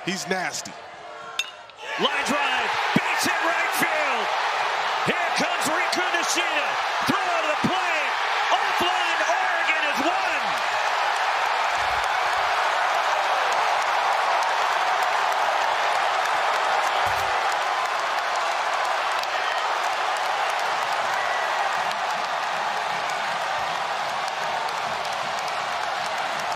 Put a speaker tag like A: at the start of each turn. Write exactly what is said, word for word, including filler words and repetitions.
A: He's nasty.
B: Line drive, base hit right field. Here comes Riku Nishida.